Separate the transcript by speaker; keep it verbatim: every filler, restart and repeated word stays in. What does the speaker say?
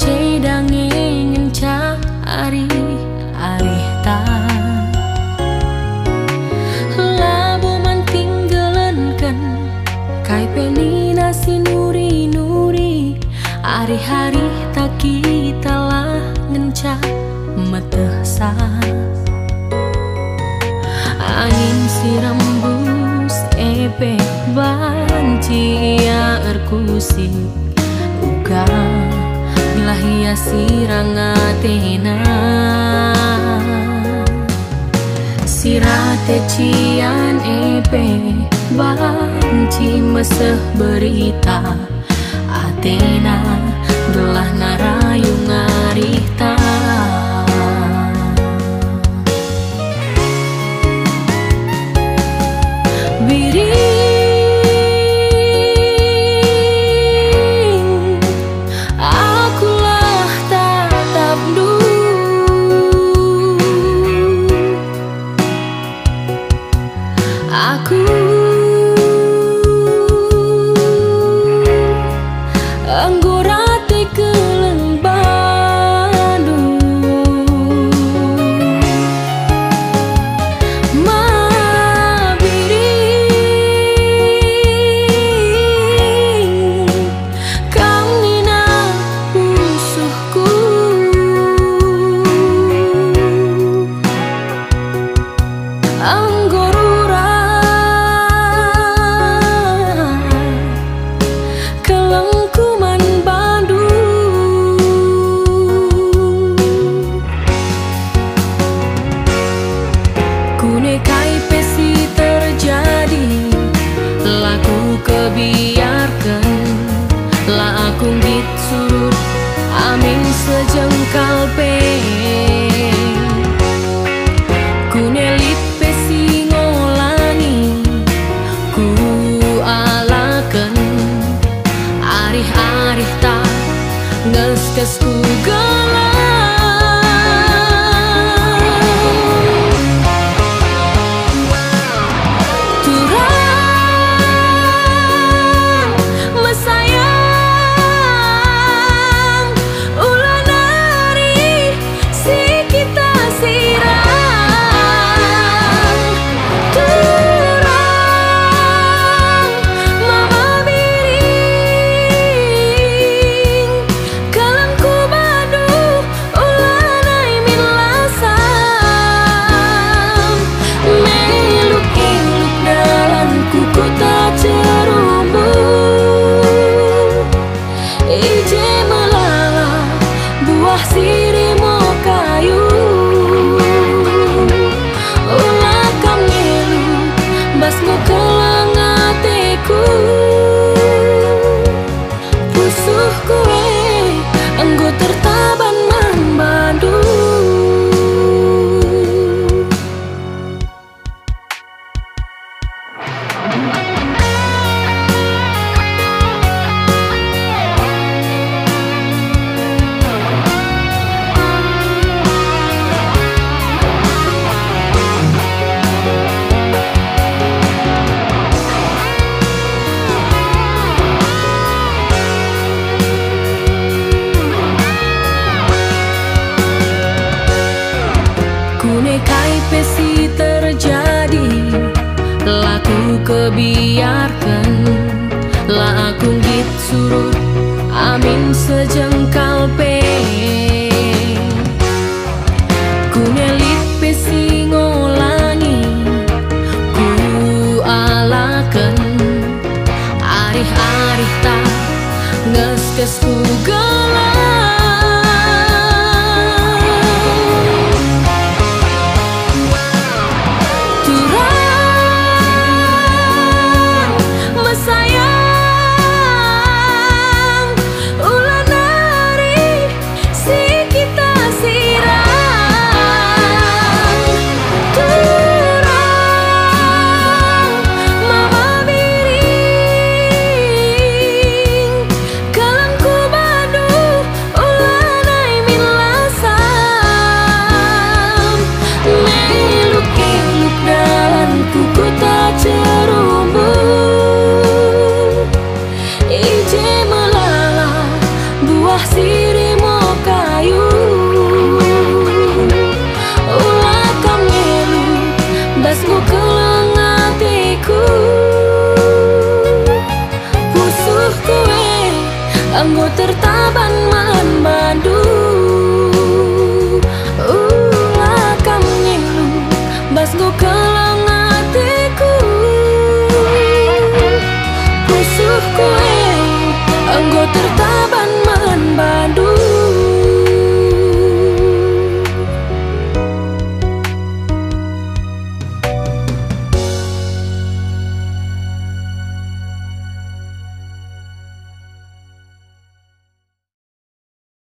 Speaker 1: cedange ngenca ari ari ta labu man tinggalankan kai penina si nuri nuri hari-hari tak kita lah ngenca metesa angin sirambus epe banci ya erkusi uga milahia sirangatena sirate cian epe banci meseh berita Atena gelah narayu ngarita biring akulah tatap du aku anggurate keleng Bandung ma biring kamina musuhku anggorura kelengkuman Bandung kune kai pesi terjadi laku kebiarkan lah aku git surut amin sejengkal pe kune lit pesi ngolani ku alakan arih-arih tak nges-kes ku gelang turang mesayang ulah nari si kita sirang turang mama biring kalangku badu ulah nai min lasam meluk-iluk dalam kuku tak cerumbu ije melala buah sirimo kayu ulah kamelu basmu kelangateku pusuh kue anggo tertaban man Bandung kune kai pesi terjadi laku kebiarkan lah aku git surut amin sejengkal pe